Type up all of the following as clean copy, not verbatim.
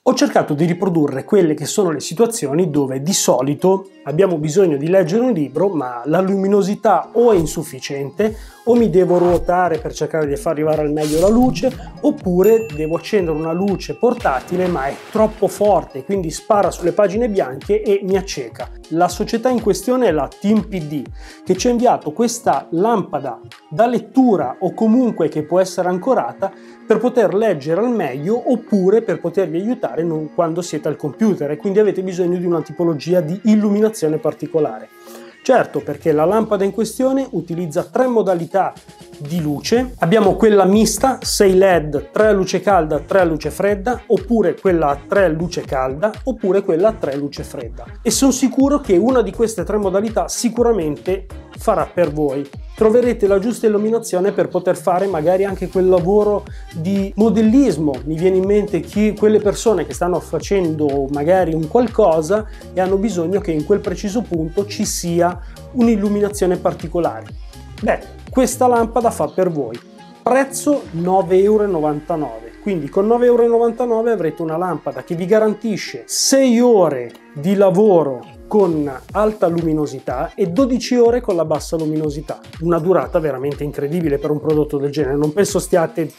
Ho cercato di riprodurre quelle che sono le situazioni dove di solito abbiamo bisogno di leggere un libro, ma la luminosità o è insufficiente, o mi devo ruotare per cercare di far arrivare al meglio la luce, oppure devo accendere una luce portatile ma è troppo forte, quindi spara sulle pagine bianche e mi acceca. La società in questione è la Team PD, che ci ha inviato questa lampada da lettura o comunque che può essere ancorata per poter leggere al meglio oppure per potervi aiutare quando siete al computer e quindi avete bisogno di una tipologia di illuminazione particolare. Certo, perché la lampada in questione utilizza 3 modalità di luce. Abbiamo quella mista, 6 LED, 3 a luce calda, 3 a luce fredda, oppure quella a 3 luce calda, oppure quella a 3 luce fredda. E sono sicuro che una di queste 3 modalità sicuramente farà per voi. Troverete la giusta illuminazione per poter fare magari anche quel lavoro di modellismo. Mi viene in mente quelle persone che stanno facendo magari un qualcosa e hanno bisogno che in quel preciso punto ci sia un'illuminazione particolare. Beh, questa lampada fa per voi. Prezzo 9,99 €. Quindi con 9,99 € avrete una lampada che vi garantisce 6 ore di lavoro con alta luminosità e 12 ore con la bassa luminosità. Una durata veramente incredibile per un prodotto del genere. Non penso stiate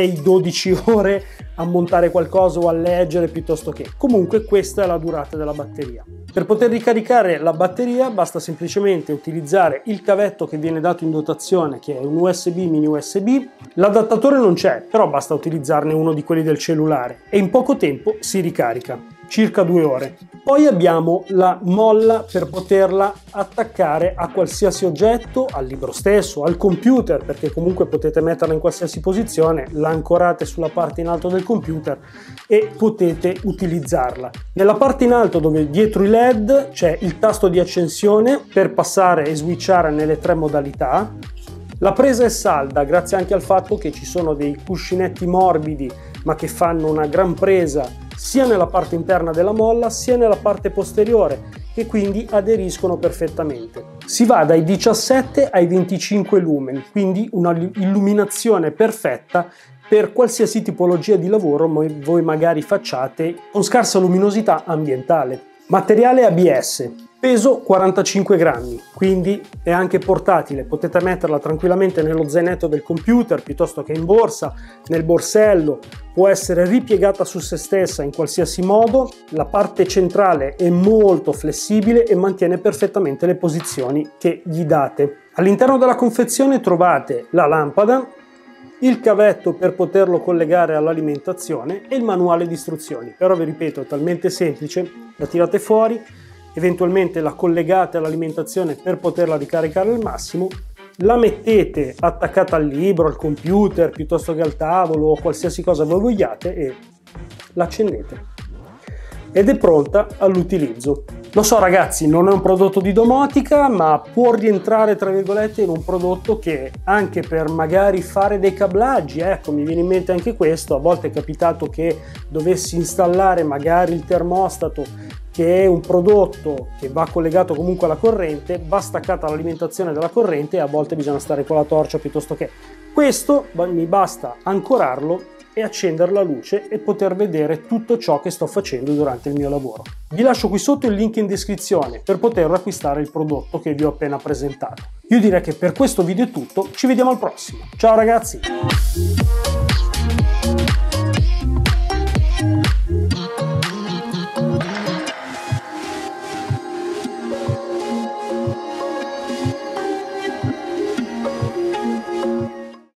6-12 ore a montare qualcosa o a leggere piuttosto che. Comunque questa è la durata della batteria. Per poter ricaricare la batteria basta semplicemente utilizzare il cavetto che viene dato in dotazione, che è un USB mini USB. L'adattatore non c'è, però basta utilizzarne uno di quelli del cellulare e in poco tempo si ricarica, circa 2 ore. Poi abbiamo la molla per poterla attaccare a qualsiasi oggetto, al libro stesso, al computer, perché comunque potete metterla in qualsiasi posizione, la ancorate sulla parte in alto del computer e potete utilizzarla. Nella parte in alto, dove dietro i LED, c'è il tasto di accensione per passare e switchare nelle 3 modalità. La presa è salda grazie anche al fatto che ci sono dei cuscinetti morbidi ma che fanno una gran presa sia nella parte interna della molla sia nella parte posteriore e quindi aderiscono perfettamente. Si va dai 17 ai 25 lumen, quindi una illuminazione perfetta per qualsiasi tipologia di lavoro voi magari facciate con scarsa luminosità ambientale. Materiale ABS. Peso 45 grammi, quindi è anche portatile, potete metterla tranquillamente nello zainetto del computer piuttosto che in borsa, nel borsello, può essere ripiegata su se stessa in qualsiasi modo, la parte centrale è molto flessibile e mantiene perfettamente le posizioni che gli date. All'interno della confezione trovate la lampada, il cavetto per poterlo collegare all'alimentazione e il manuale di istruzioni, però vi ripeto è talmente semplice, la tirate fuori, eventualmente la collegate all'alimentazione per poterla ricaricare al massimo, la mettete attaccata al libro, al computer, piuttosto che al tavolo o qualsiasi cosa voi vogliate e l'accendete. Ed è pronta all'utilizzo. Lo so ragazzi, non è un prodotto di domotica, ma può rientrare tra virgolette in un prodotto che anche per magari fare dei cablaggi, ecco mi viene in mente anche questo, a volte è capitato che dovessi installare magari il termostato che è un prodotto che va collegato comunque alla corrente, va staccata l'alimentazione della corrente e a volte bisogna stare con la torcia piuttosto che. Questo mi basta ancorarlo e accendere la luce e poter vedere tutto ciò che sto facendo durante il mio lavoro. Vi lascio qui sotto il link in descrizione per poter acquistare il prodotto che vi ho appena presentato. Io direi che per questo video è tutto, ci vediamo al prossimo. Ciao ragazzi!